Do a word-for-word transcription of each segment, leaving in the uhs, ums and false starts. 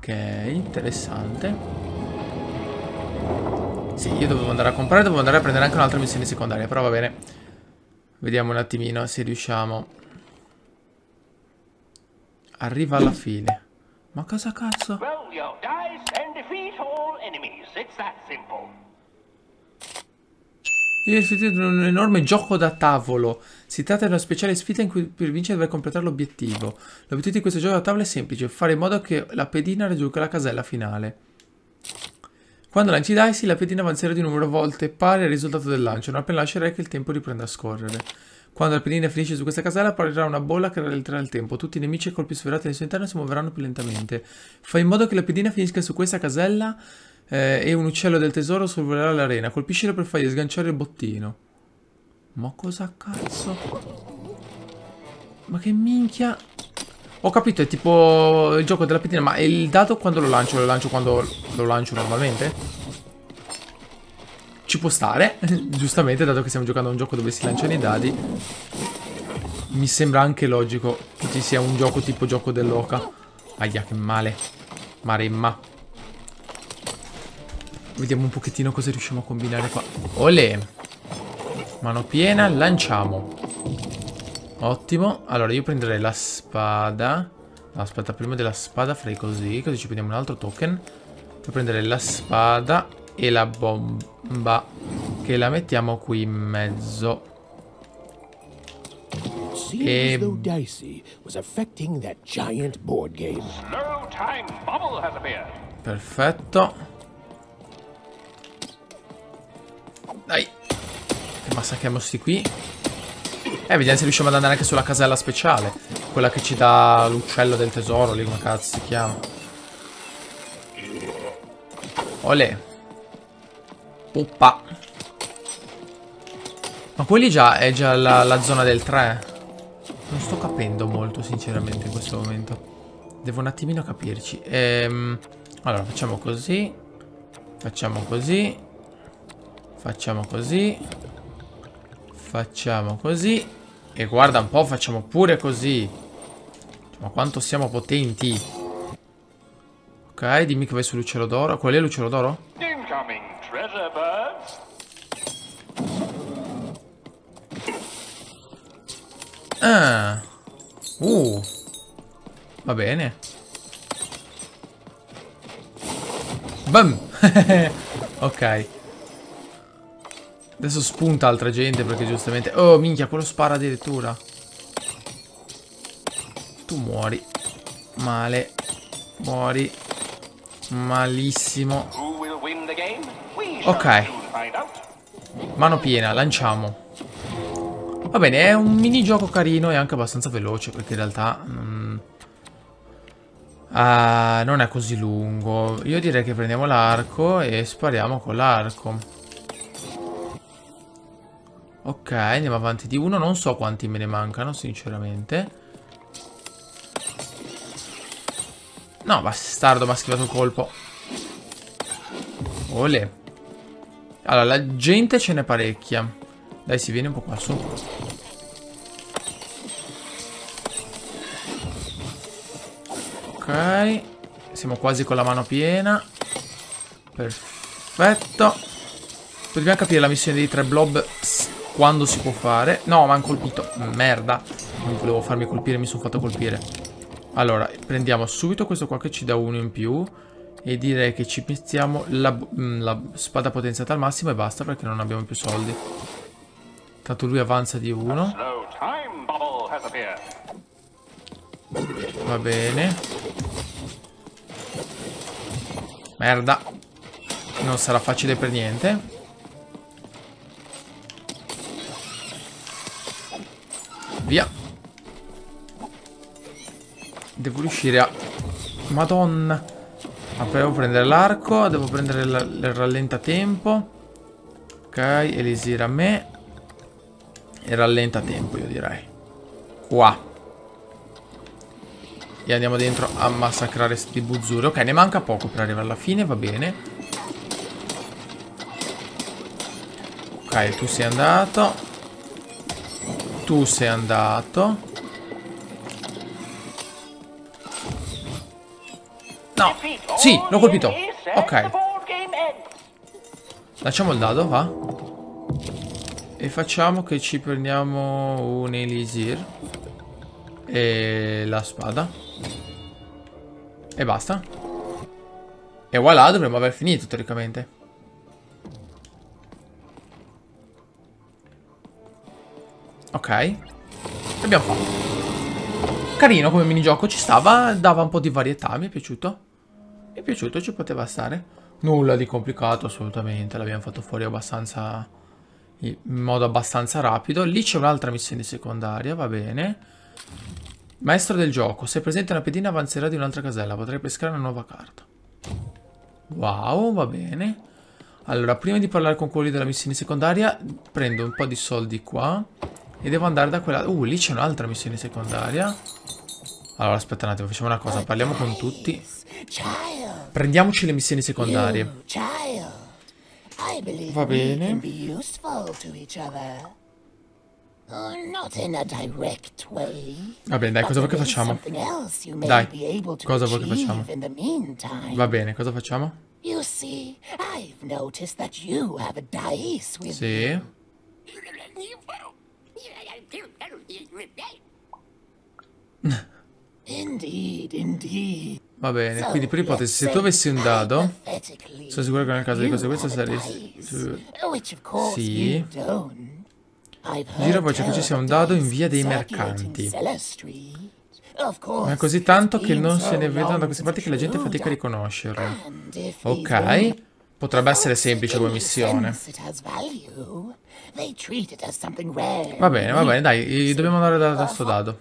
Ok, interessante. Sì, io dovevo andare a comprare, dovevo andare a prendere anche un'altra missione secondaria, però va bene. Vediamo un attimino se riusciamo. Arriva alla fine. Ma cosa cazzo? Roll your dice and defeat all enemies. It's that simple. È un enorme gioco da tavolo. Si tratta di una speciale sfida in cui per vincere deve completare l'obiettivo. L'obiettivo di questo gioco da tavolo è semplice: fare in modo che la pedina raggiunga la casella finale. Quando lanci i dice, la pedina avanzerà di numero volte pari al risultato del lancio. Non appena lancerai che il tempo riprende a scorrere. Quando la pedina finisce su questa casella apparirà una bolla che rallenterà il tempo. Tutti i nemici e colpi sferrati nel suo interno si muoveranno più lentamente. Fai in modo che la pedina finisca su questa casella eh, e un uccello del tesoro sorvolerà l'arena. Colpiscilo per fargli sganciare il bottino. Ma cosa cazzo? Ma che minchia? Ho capito, è tipo il gioco della pedina, ma il dado quando lo lancio? Lo lancio quando lo lancio normalmente? Ci può stare, giustamente, dato che stiamo giocando a un gioco dove si lanciano i dadi. Mi sembra anche logico che ci sia un gioco tipo gioco dell'oca. Aia, che male. Maremma. Vediamo un pochettino cosa riusciamo a combinare qua. Olè. Mano piena, lanciamo. Ottimo. Allora io prenderei la spada. No, aspetta, prima della spada farei così, così ci prendiamo un altro token. Poi prenderei la spada e la bomba, che la mettiamo qui in mezzo. E... perfetto. Dai. Che massacriamo sti qui. Eh, vediamo se riusciamo ad andare anche sulla casella speciale. Quella che ci dà l'uccello del tesoro, lì come cazzo si chiama. Olè. Puppa. Ma quelli già è già la, la zona del tre. Non sto capendo molto sinceramente in questo momento. Devo un attimino capirci. Ehm, allora facciamo così. Facciamo così. Facciamo così. Facciamo così. E guarda un po', facciamo pure così. Ma quanto siamo potenti. Ok, dimmi che vai sull'uccello d'oro. Qual è l'uccello d'oro? Incoming treasure birds. Ah. Uh. Va bene. Bam. Ok. Adesso spunta altra gente perché giustamente... oh, minchia, quello spara addirittura. Tu muori. Male. Muori. Malissimo. Ok. Mano piena, lanciamo. Va bene, è un minigioco carino e anche abbastanza veloce perché in realtà... Mm, ah, non è così lungo. Io direi che prendiamo l'arco e spariamo con l'arco. Ok, andiamo avanti di uno. Non so quanti me ne mancano, sinceramente. No, bastardo, mi ha schivato il colpo. Olè. Allora, la gente ce n'è parecchia. Dai, si viene un po' qua su. Ok. Siamo quasi con la mano piena. Perfetto. Dobbiamo capire la missione dei tre blob quando si può fare. No, mi hanno colpito. Merda. Non volevo farmi colpire, mi sono fatto colpire. Allora, prendiamo subito questo qua che ci dà uno in più. E direi che ci mettiamo la, la spada potenziata al massimo e basta perché non abbiamo più soldi. Tanto lui avanza di uno. Va bene. Merda. Non sarà facile per niente. Via. Devo riuscire a... Madonna. Ma devo prendere l'arco. Devo prendere la... il rallentatempo. Ok, elisir a me. E rallentatempo, io direi. Qua. E andiamo dentro a massacrare sti buzzuri. Ok, ne manca poco per arrivare alla fine, va bene. Ok, tu sei andato. Tu sei andato. No. Sì, l'ho colpito. Ok. Lanciamo il dado, va. E facciamo che ci prendiamo un Elisir. E la spada. E basta. E voilà, dovremmo aver finito teoricamente. Ok. L'abbiamo fatto. Carino come minigioco, ci stava, dava un po' di varietà, mi è piaciuto. Mi è piaciuto, ci poteva stare. Nulla di complicato assolutamente, l'abbiamo fatto fuori abbastanza in modo abbastanza rapido. Lì c'è un'altra missione secondaria, va bene. Maestro del gioco, se presente una pedina avanzerà di un'altra casella, potrai pescare una nuova carta. Wow, va bene. Allora, prima di parlare con quelli della missione secondaria, prendo un po' di soldi qua e devo andare da quella... Uh, lì c'è un'altra missione secondaria. Allora, aspetta un attimo, facciamo una cosa, parliamo con tutti. Prendiamoci le missioni secondarie. Va bene. Va bene, dai, cosa vuoi che facciamo? Dai, cosa vuoi che facciamo? Va bene, cosa facciamo? Sì. Va bene, quindi per ipotesi, se tu avessi un dado, sono sicuro che nel caso di conseguenza saresti... Sì. Gira poi c'è che ci sia un dado in via dei mercanti. Ma è così tanto che non se ne vedono da queste parti che la gente fatica a riconoscerlo. Ok. Potrebbe essere semplice come missione. Va bene, va bene, dai, dobbiamo andare da, da sto dado.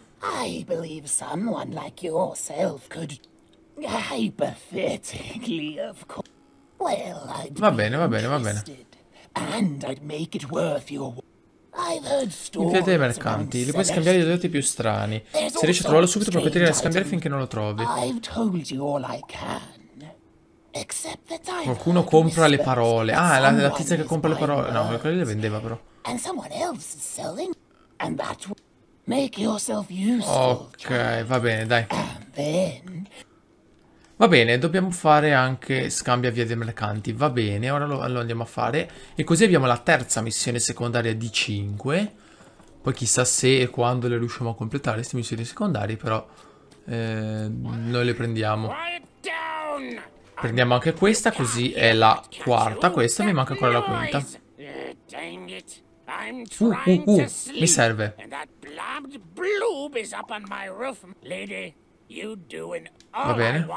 Va bene, va bene, va bene. In via dei mercanti, li puoi scambiare di oggetti più strani. Se riesci a trovarlo subito puoi continuare a scambiare finché non lo trovi. Qualcuno compra le parole. Ah, la, la tizia che compra le parole. No, quelle le vendeva però. Ok, va bene, dai. Va bene, dobbiamo fare anche scambio a via dei mercanti. Va bene, ora lo, lo andiamo a fare. E così abbiamo la terza missione secondaria di cinque. Poi chissà se e quando le riusciamo a completare queste missioni secondarie, però eh, noi le prendiamo. Prendiamo anche questa, così è la quarta. Questa, mi manca ancora la quinta. Uh, uh, uh, mi serve. Va bene.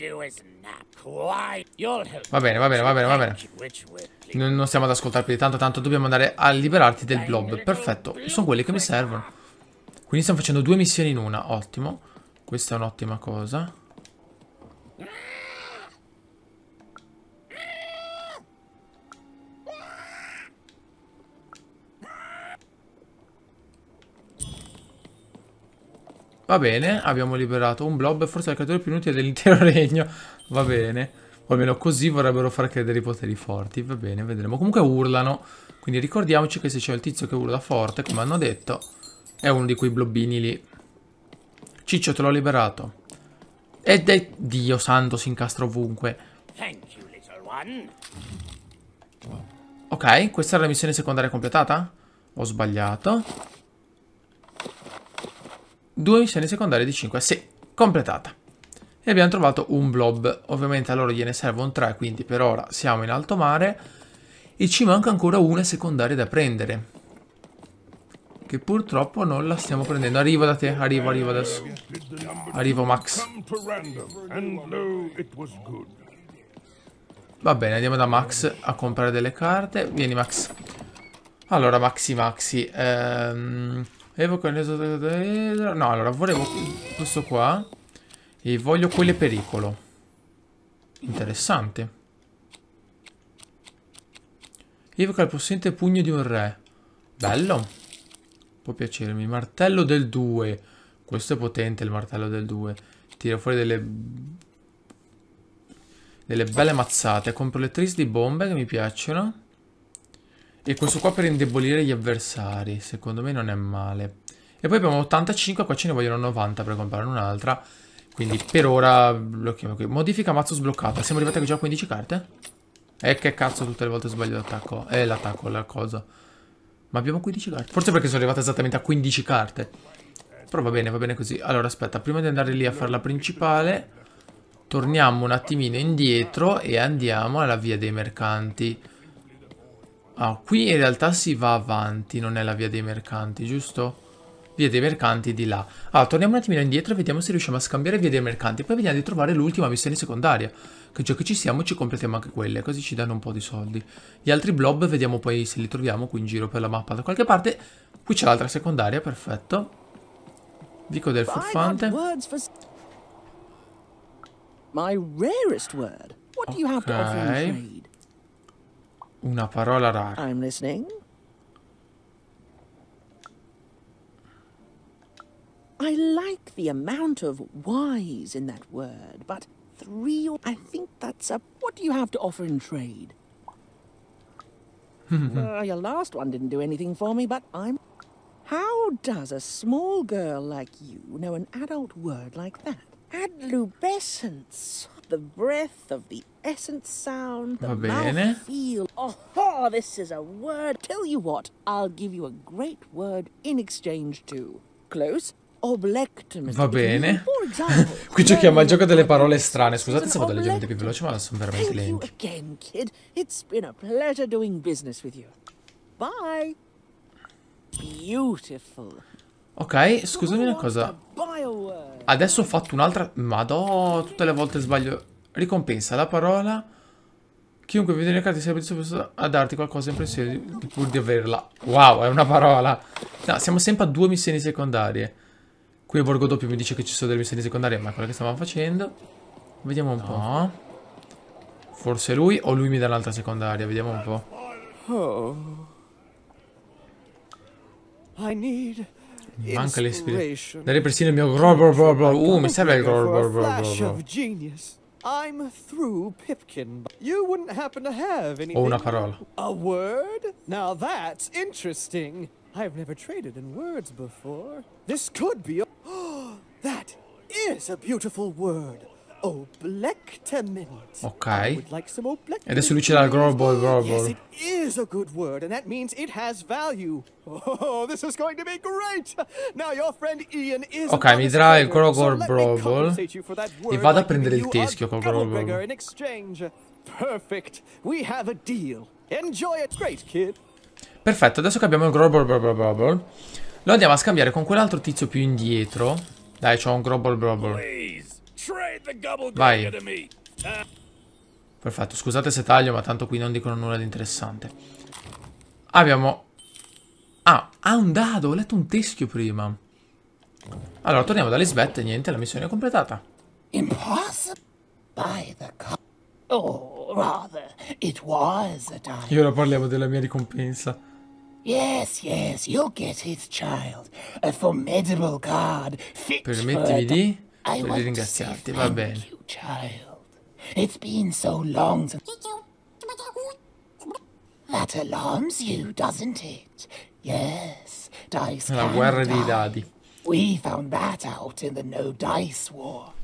Va bene, va bene, va bene, va bene. Non, non stiamo ad ascoltare più di tanto, tanto dobbiamo andare a liberarti del blob. Perfetto, sono quelli che mi servono. Quindi stiamo facendo due missioni in una, ottimo. Questa è un'ottima cosa. Va bene, abbiamo liberato un blob, forse il creatore più inutile dell'intero regno. Va bene. O almeno così vorrebbero far credere i poteri forti. Va bene, vedremo. Comunque urlano. Quindi ricordiamoci che se c'è il tizio che urla forte, come hanno detto, è uno di quei blobbini lì. Ciccio, te l'ho liberato. Ed è... Dio santo, si incastra ovunque. Ok, questa era la missione secondaria completata? Ho sbagliato. Due missioni secondarie di cinque, sì, completata. E abbiamo trovato un blob. Ovviamente a loro gliene servono tre, quindi per ora siamo in alto mare. E ci manca ancora una secondaria da prendere, che purtroppo non la stiamo prendendo. Arrivo da te, arrivo, arrivo adesso. Arrivo, Max. Va bene, andiamo da Max a comprare delle carte. Vieni, Max. Allora, Maxi, Maxi. Ehm... Evoco il... No, allora volevo questo qua. E voglio quelle pericolo. Interessante. Evoca il possente pugno di un re. Bello. Può piacermi. Martello del due. Questo è potente, il martello del due. Tira fuori delle... Delle belle mazzate. Compro le tris di bombe che mi piacciono. E questo qua per indebolire gli avversari. Secondo me non è male. E poi abbiamo ottantacinque, qua ce ne vogliono novanta per comprare un'altra. Quindi per ora lo chiamo qui. Modifica mazzo sbloccata. Siamo arrivati già a quindici carte? E che cazzo tutte le volte sbaglio l'attacco. Eh, l'attacco, la cosa. Ma abbiamo quindici carte. Forse perché sono arrivata esattamente a quindici carte. Però va bene, va bene così. Allora, aspetta, prima di andare lì a fare la principale, torniamo un attimino indietro e andiamo alla via dei mercanti. Ah, qui in realtà si va avanti, non è la via dei mercanti, giusto? Via dei mercanti di là. Allora, torniamo un attimino indietro e vediamo se riusciamo a scambiare via dei mercanti. Poi vediamo di trovare l'ultima missione secondaria. Che già che ci siamo ci completiamo anche quelle, così ci danno un po' di soldi. Gli altri blob vediamo poi se li troviamo qui in giro per la mappa da qualche parte. Qui c'è l'altra secondaria, perfetto. Vico del furfante. Ok. Una parola rara. I'm listening. I like the amount of wise in that word, but three or I think that's a what do you have to offer in trade? uh, your last one didn't do anything for me, but I'm how does a small girl like you know an adult word like that? Adlubescence. The breath of the essence sound, the Va bene. mouth feel. Oh, oh, this is a word. Tell you what, I'll give you a great word in exchange too. Close? Va bene. Qui giochiamo al gioco delle parole strane. Scusate se vado leggermente più veloce, ma sono veramente lenti. Again, kid. It's been a pleasure doing business with you. Bye. Beautiful. Ok, scusami una cosa. Adesso ho fatto un'altra... Madò, tutte le volte sbaglio. Ricompensa la parola. Chiunque vede le carte sia disposto a darti qualcosa in pressione di pur di averla. Wow, è una parola. No, siamo sempre a due missioni secondarie. Qui il borgo doppio mi dice che ci sono delle missioni secondarie, ma è quella che stavamo facendo. Vediamo un po'. Forse lui o lui mi dà un'altra secondaria. Vediamo un po'. Oh. I need manca l'ispirazione. Dare persino il mio uh, mi serve il I'm through Pipkin. You wouldn't happen to have anything. Ho una parola. A word? Now that's interesting. I've never traded in words before. This could be a... Oh, that is a beautiful word. Oblectament. Ok. Like e adesso lui ce l'ha il Grobble Grobble. Yes, it is a good word, and that means it has value. Oh, this is going to be great. Now your friend Ian is. Ok, mi darà il Grobble Grobble e vado a prendere il teschio col Grobble. In exchange. Perfect. We have a deal. Enjoy it, great kid. Perfetto, adesso che abbiamo il Grobble Grobble, lo andiamo a scambiare con quell'altro tizio più indietro. Dai, c'ho un Grobble Grobble. Vai. Perfetto, scusate se taglio, ma tanto qui non dicono nulla di interessante. Abbiamo... Ah, ha un dado, ho letto un teschio prima. Allora, torniamo da Lisbeth e niente, la missione è completata. Impossible. By the oh, rather, it was a diamond. E ora parliamo della mia ricompensa. Yes, yes, you'll get his child. A formidable god fit Permettimi di... I per ringraziarti, va bene. You, child. It's been so long since... That alarms you, doesn't it? Yes, dice La guerra dei dadi. We found that out in the no dice war.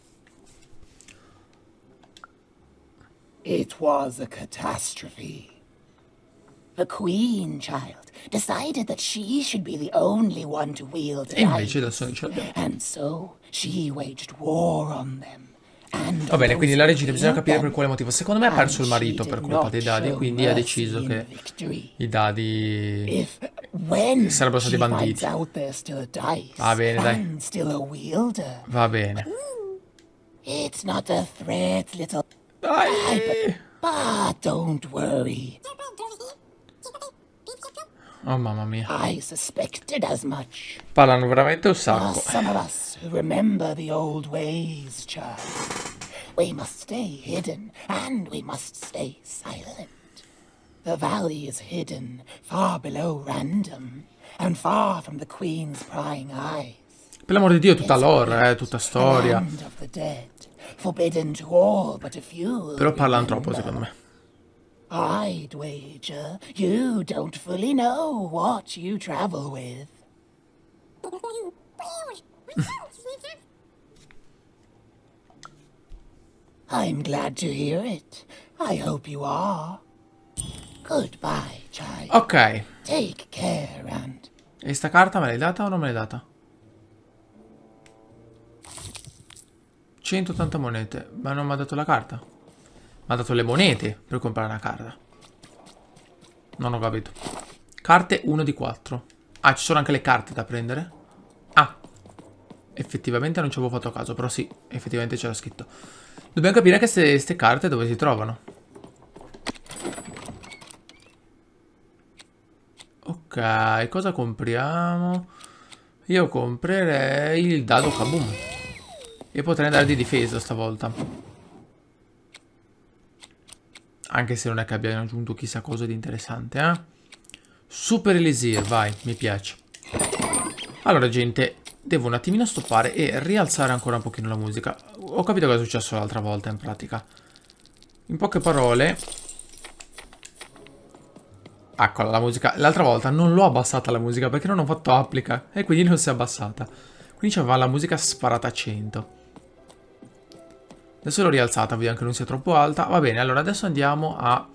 It was a catastrophe. The queen, child, decided that she should be the only one to wield E invece da solo ce l'abbiamo. And so she waged war on them. And Va bene, quindi la regina bisogna capire per quale motivo. Secondo me ha perso il marito per colpa dei dadi, quindi ha deciso che i dadi sarebbero stati banditi. Va bene, dai. Va bene. It's not a threat, little. Dai. But don't worry. Oh mamma mia. I suspected as much. Parlano veramente un sacco. Some of us who remember the old ways, child. We must stay hidden, and we must stay silent. The valley is hidden, far below random, and far from the queen's prying eyes. Per l'amor di Dio, tutta lore, eh, tutta storia. Forbidden to all but a few. Però parlano troppo, secondo me. I'd wager you don't fully know what you travel with. I'm glad to hear it. I hope you are. Goodbye, child. Ok. Take care and... E sta carta me l'hai data o non me l'hai data? centottanta monete. Ma non mi ha dato la carta. Mi ha dato le monete per comprare una carta. Non ho capito. Carte uno di quattro. Ah, ci sono anche le carte da prendere? Ah. Effettivamente non ci avevo fatto caso, però sì, effettivamente c'era scritto. Dobbiamo capire che queste carte dove si trovano. Ok, cosa compriamo? Io comprerei il dado Kaboom. E potrei andare di difesa stavolta. Anche se non è che abbiano aggiunto chissà cosa di interessante, eh? Super Elisir, vai, mi piace. Allora, gente, devo un attimino stoppare e rialzare ancora un pochino la musica. Ho capito cosa è successo l'altra volta, in pratica. In poche parole... Eccola la musica. L'altra volta non l'ho abbassata la musica perché non ho fatto applica e quindi non si è abbassata. Quindi c'aveva la musica sparata a cento. Adesso l'ho rialzata, vediamo che non sia troppo alta. Va bene, allora adesso andiamo a...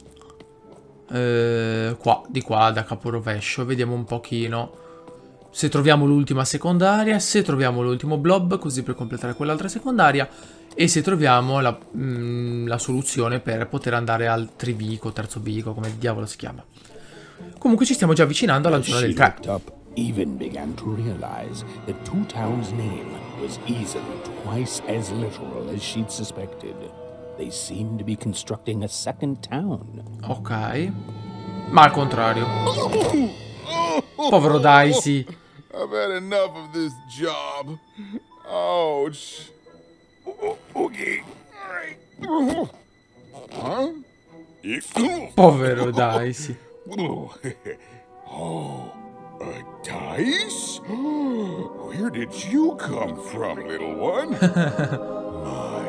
Eh, qua, di qua, da caporovescio. Vediamo un pochino se troviamo l'ultima secondaria, se troviamo l'ultimo blob, così per completare quell'altra secondaria. E se troviamo la, mm, la soluzione per poter andare al trivico, terzo bico, come diavolo si chiama. Comunque ci stiamo già avvicinando alla zona del tre. Even began to realize that Two Town's name was easily twice as literal as she'd suspected. They seemed to be constructing a second town. Ok. Ma al contrario. Povero Daisy. I've had enough of this job. Ouch. Okay. Huh? Povero Daisy. Oh, a dice? Where did you come from, little one? My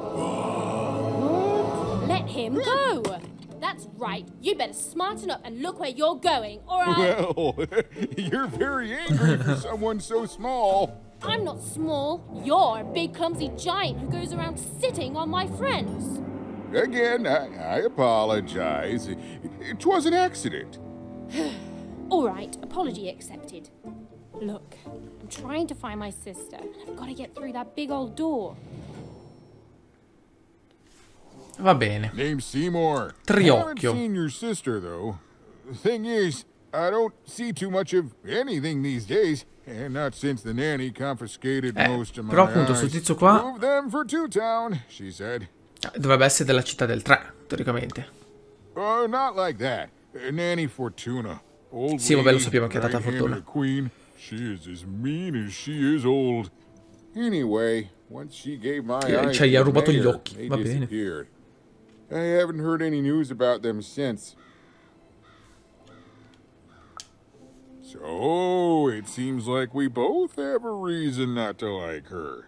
God. Let him go. That's right. You better smarten up and look where you're going, or I'll... Well, you're very angry for someone so small. I'm not small. You're a big, clumsy giant who goes around sitting on my friends. Again, I, I apologize. It, it was an accident. All right, apology accepted. Look, I'm trying to find my sister, and I've got to get through that big old door. Va bene. Name's Seymour. Triocchio. I haven't seen your sister, though. The thing is, I don't see too much of anything these days. And not since the nanny confiscated eh, most of my però appunto eyes. sul tizio qua Move them for Two Town, she said. Dovrebbe essere della città del tre, teoricamente. Oh, uh, not like that. Uh, Nanny Fortuna. Old sì, vabbè, lo sappiamo che è data Fortuna. Queen. She is as mean as she is old. Anyway, once she gave my eyes Cioè, gli ha to rubato the gli mayor, occhi, they va bene. disappeared. I haven't heard any news about them since. So, it seems like we both have a reason not to like her.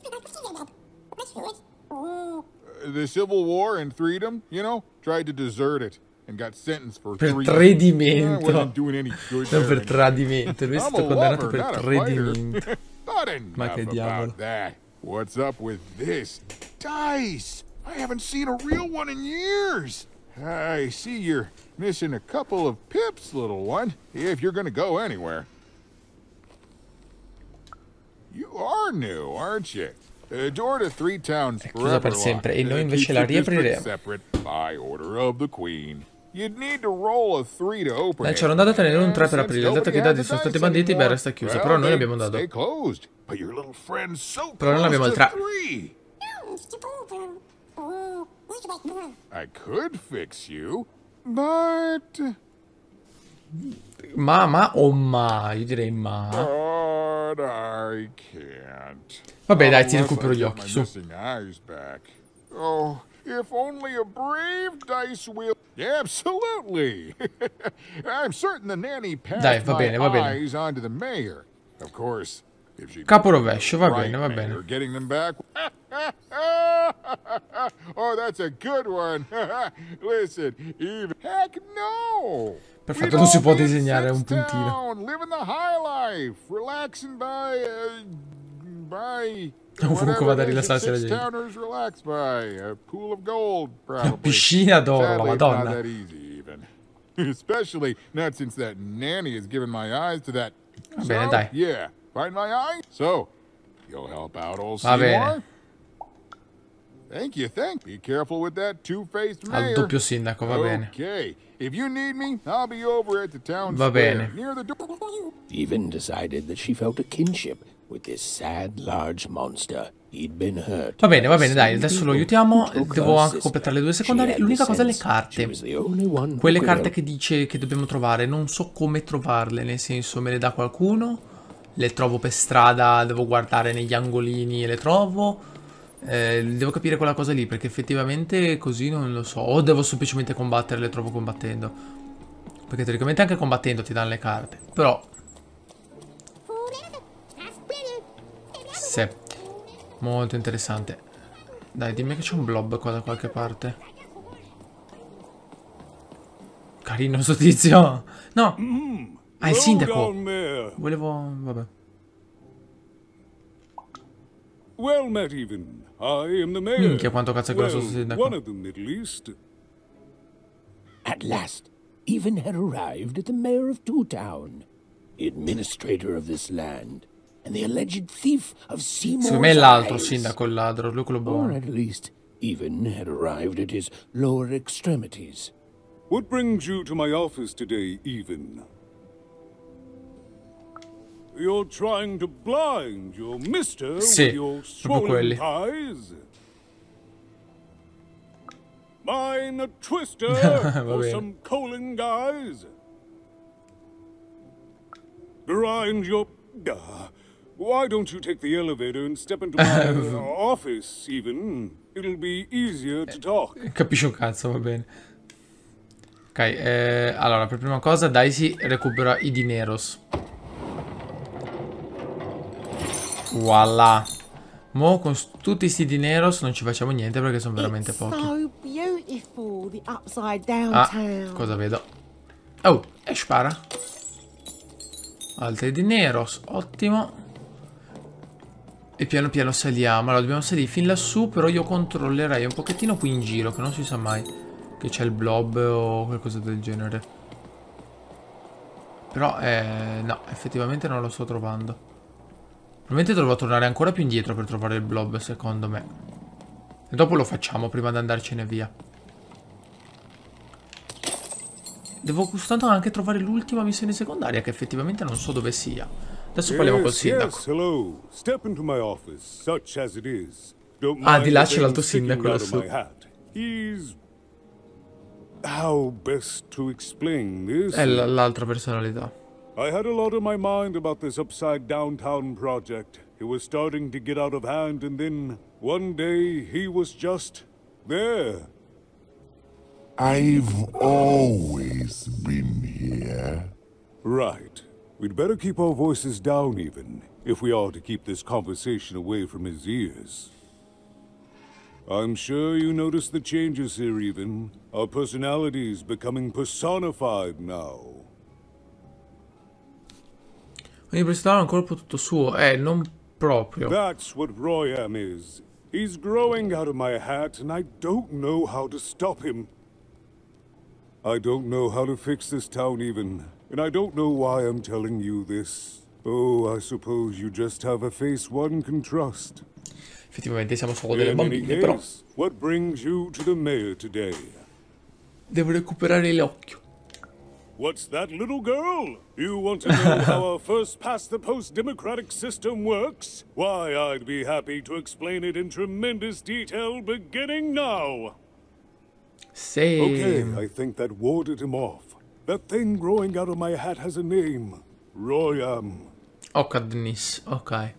Uh, the Civil War and Freedom, you know, tried to desert it and got sentenced for Per three. tradimento. Uh, wasn't doing any good Non per there. tradimento, lui è I'm stato a condannato lover, per not a tradimento. fighter. But enough Ma che diavolo. about that. What's up with this dice? I haven't seen a real one in years. I see you're missing a couple of pips, little one, if you're gonna go anywhere. You are new, aren't you? The door to Three Towns È chiusa per forever sempre e locked. noi Uh, invece keeps la the district riapriremo. separate by order of the Queen. You'd need to roll a three to open Beh, it. c'era andata a tenere un tre per And aprire. since Dato che i nobody dadi has sono the stati dice banditi, beh, anymore, resta chiusa. well, Però noi they abbiamo un dado. stay closed. But your little friend's so Però non abbiamo il close tre. to three. I could fix you, but... Ma, ma o ma? Io direi ma. But I can't. Vabbè, dai, ti Unless recupero I gli get occhi, my su. missing eyes back. Oh, if only a brave dice wheel... Absolutely. I'm certain the nanny passed Dai, va my bene, va bene. eyes on to the mayor. Of course, if she Caporovescio, va right bene, va mayor, bene. getting them back. Oh, that's a good one. Listen, even heck no. Perfetto, non si può disegnare un puntino. Living the high life, relaxing by uh, by Ovunque vada a rilassarsi la Six gente. towners relax by a pool of gold, Una probably. piscina d'oro, la Sadly, it's not madonna. that easy, even. Especially not since that nanny has given my eyes to that. Va bene, So, dai. Yeah, find my eye. So, you'll help out old Va bene. Seymour? Thank you, thank. Be careful with that two-faced Al mayor. doppio sindaco, va bene. Okay. If you need me, I'll be over at the town Va square, bene. near the door. Even decided that she felt a kinship with this sad, large monster. He'd been hurt. Va bene, va by bene, dai, the adesso lo people aiutiamo. who took Devo her anche sister. completare le due She secondarie. had L'unica the cosa è le sense carte. she was the only one who Quelle could carte help. che dice che dobbiamo trovare, non so come trovarle, nel senso me le dà qualcuno, le trovo per strada, devo guardare negli angolini e le trovo. Eh, devo capire quella cosa lì, perché effettivamente così non lo so. O devo semplicemente combattere, le trovo combattendo. Perché teoricamente anche combattendo ti danno le carte. Però... Sì. Molto interessante. Dai, dimmi che c'è un blob qua da qualche parte. Carino sto tizio. No. Ah, il sindaco. Volevo... vabbè. Well met, even. I am the mayor. Minchia, quanto cazzo è grosso well, sto sindaco. one of them, at least. At last, Even had arrived at the mayor of Two Town, the administrator of this land, and the alleged thief of Seymour's Secondo me è l'altro eyes. sindaco, il ladro, lui quello Or buono. at least, Even had arrived at his lower extremities. What brings you to my office today, Even? You're trying to blind your mister Sì, with your proprio quelli. swollen eyes? Mine a twister Va for bene. some coaling guys? Grind your... Uh, why don't you take the elevator and step into my uh, office, Even? It'll be easier to talk. Capisci un cazzo, va bene. Ok, eh, allora, per prima cosa Daisy recupera i dineros. Voilà. Mo con s- tutti sti dineros non ci facciamo niente perché sono veramente It's pochi. so beautiful, the upside down Ah, town. cosa vedo? Oh, e spara. Altri dineros, ottimo. E piano piano saliamo. Allora dobbiamo salire fin lassù, però io controllerei un pochettino qui in giro, che non si sa mai che c'è il blob o qualcosa del genere. Però, eh, no, effettivamente non lo sto trovando. Probabilmente dovrò tornare ancora più indietro per trovare il blob, secondo me. E dopo lo facciamo prima di andarcene via. Devo soltanto anche trovare l'ultima missione secondaria, che effettivamente non so dove sia. Adesso parliamo col Yes, sindaco. yes, hello. Step into my office, such as it is. Don't Ah, mind di là the c'è l'altro thing sticking sindaco out of lassù. my hat. He's... How best to explain this? È l- l'altra personalità. I had a lot on my mind about this upside downtown project. It was starting to get out of hand, and then one day he was just there. I've always been here. Right. We'd better keep our voices down, Even, if we are to keep this conversation away from his ears. I'm sure you noticed the changes here, Even. Our personalities becoming personified now. Quindi prestare un colpo tutto suo. Eh, non proprio. That's what Royam is. He's growing out of my hat, and I don't know how to stop him. I don't know how to fix this town, Even, and I don't know why I'm telling you this. Oh, I suppose you just have a face one can trust. Effettivamente siamo solo delle In any bambine, però case, what brings you to the mayor today? devo recuperare l'occhio. What's that, little girl? You want to know how our first past-the-post democratic system works? Why, I'd be happy to explain it in tremendous detail beginning now. Sì. Okay, I think that warded him off. That thing growing out of my hat has a name. Royam. Occadnis, ok.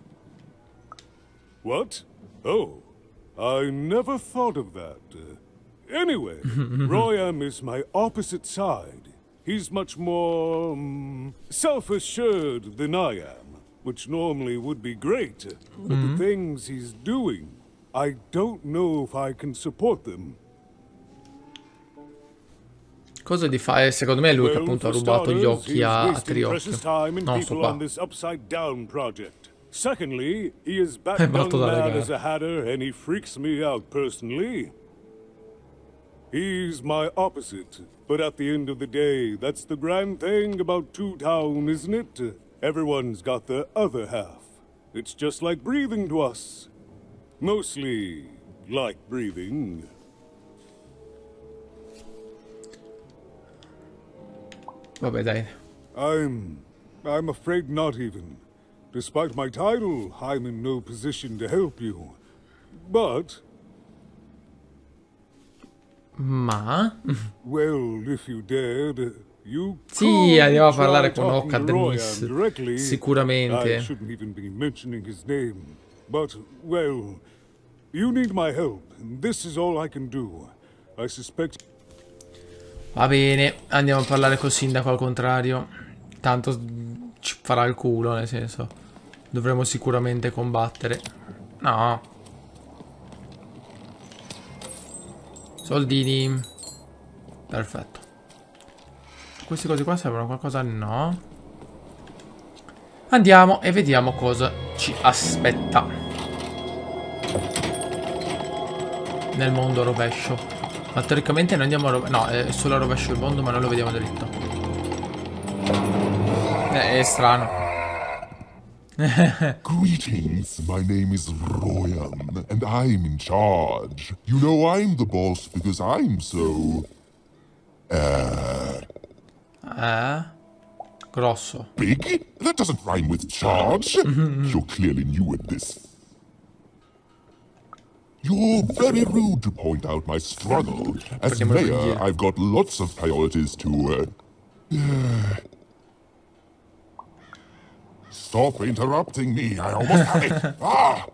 What? Oh, I never thought of that. Uh, anyway, Royam is my opposite side. He's much more um, self-assured than I am, which normally would be great. But the things he's doing, I don't know if I can support them. Cosa di fare? Secondo me è lui che Well, appunto ha for rubato gli starters, occhi he's a, a wasting Triocchio. precious time and No, sto people on qua. this upside down project. Secondly, he is back young man as a hatter, and he freaks me out personally. He's my opposite, but at the end of the day, that's the grand thing about Two Town, isn't it? Everyone's got their other half. It's just like breathing to us. Mostly like breathing. Vabbè, dai. I'm... I'm afraid not even. Despite my title, I'm in no position to help you. But... Ma? Well, if you dared, you sì, andiamo a parlare con talking Oka to Royan Dennis. directly. Sicuramente. I shouldn't even be mentioning his name. But, well, you need my help, and this is all I can do. I suspect... Va bene, andiamo a parlare col sindaco al contrario. Tanto ci farà il culo, nel senso. Dovremo sicuramente combattere. No. Soldini. Perfetto. Queste cose qua servono a qualcosa? No. Andiamo e vediamo cosa ci aspetta nel mondo a rovescio. Ma teoricamente noi andiamo a rovescio. No, è solo a rovescio il mondo, ma noi lo vediamo dritto. Eh, è strano. Greetings, my name is Royan, and I'm in charge. You know I'm the boss because I'm so... Uh... Eh? Grosso. Big? That doesn't rhyme with charge. You're clearly new at this. You're very rude to point out my struggle. As mayor, I've got lots of priorities to... Uh... Uh... Stop interrupting me. I almost have it. Ah!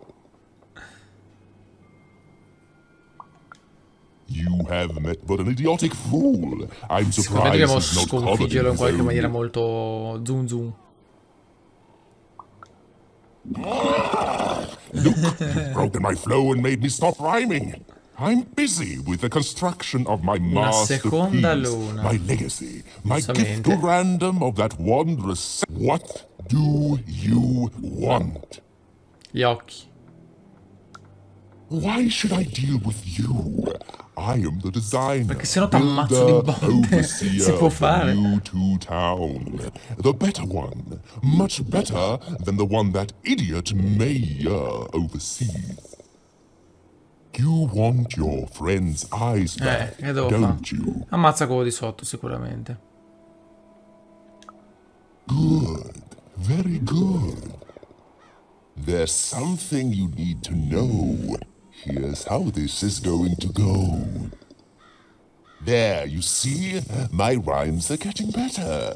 You have met but an idiotic fool. I'm surprised dobbiamo he's not sconfiggerlo in qualche own. maniera molto zoom zoom. Look, you've broken my flow and made me stop rhyming. I'm busy with the construction of my masterpiece, my legacy, my gift to random of that wondrous... What do you want? Gli occhi. Why should I deal with you? I am the designer, perché se no t'ammazzo di botte. Si può fare. New Two Town. The better one. Much better than the one that idiot mayor oversees. You want your friend's eyes back, eh, che devo don't fare? you? Ammazza quello di sotto sicuramente. Good. Very good. There's something you need to know. Here's how this is going to go. There, you see? My rhymes are getting better.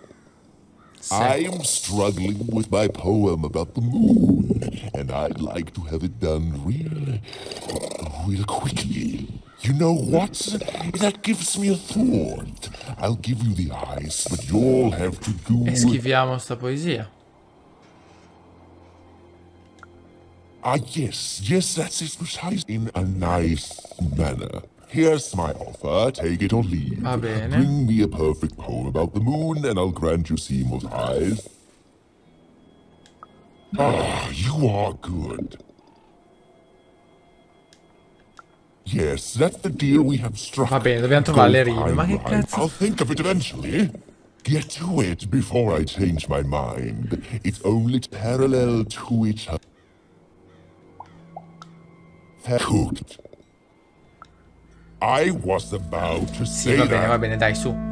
I'm struggling with my poem about the moon, and I'd like to have it done real, real quickly. You know what? That gives me a thought. I'll give you the eyes, but you'll have to do... E schiviamo sta poesia. Ah, yes, yes, that's it, precise. In a nice manner. Here's my offer, take it or leave. Va bene. Bring me a perfect poem about the moon, and I'll grant you Seymour's eyes. Ah, you are good. Yes, that's the deal we have struck. Va bene, dobbiamo trovare le rime. Ma che cazzo? I'll think of it eventually. Get to it before I change my mind. It's only parallel to each other. Cooked. I was about to say sì, va bene, that. va bene, dai, su.